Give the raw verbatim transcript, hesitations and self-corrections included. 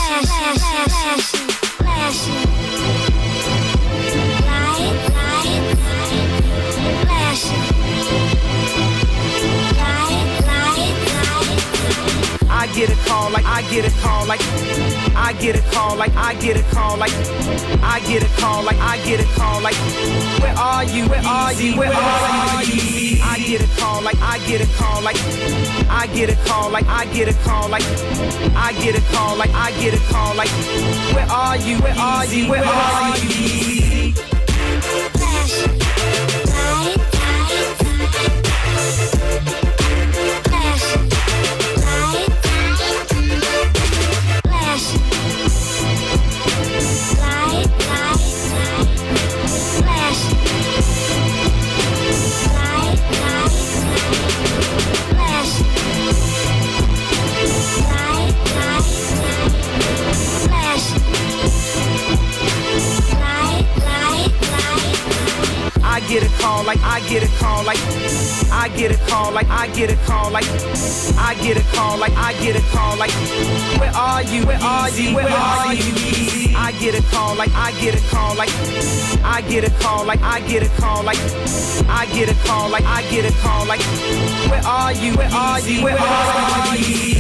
I get a call like I get a call like I get a call like I get a call like I get a call like I get a call like where are you? Where are you? Where are you? I get a call like I get a call like I get a call like I get a call like I get a call like I get a call like where are you? Where are you? Where are you? Passion, light, light, passion, light, passion, light, light, passion, light, light, passion, light, light, passion, light, light, I get a call like I get a call like I get a call like I get a call like I get a call like I get a call like where are you? Where are you? Where are you? I get a call like I get a call like I get a call like I get a call like I get a call like I get a call like where are you? Where are you? Where are you?